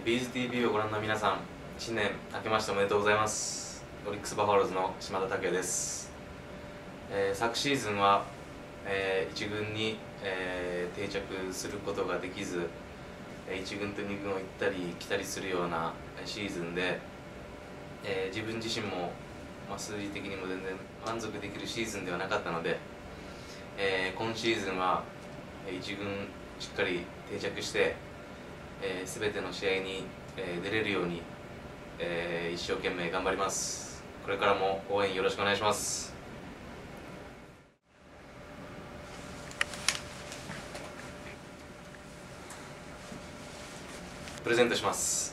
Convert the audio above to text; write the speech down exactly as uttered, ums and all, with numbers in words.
ビーズ ティービー をご覧の皆さん、新年明けましておめでとうございます。オリックスバファローズの島田拓也です。えー、昨シーズンは、えー、いち軍に、えー、定着することができず、いち軍とに軍を行ったり来たりするようなシーズンで、えー、自分自身も、まあ、数字的にも全然満足できるシーズンではなかったので、えー、今シーズンはいち軍しっかり定着して、えー、全ての試合に、えー、出れるように、えー、一生懸命頑張ります。これからも応援よろしくお願いします。プレゼントします。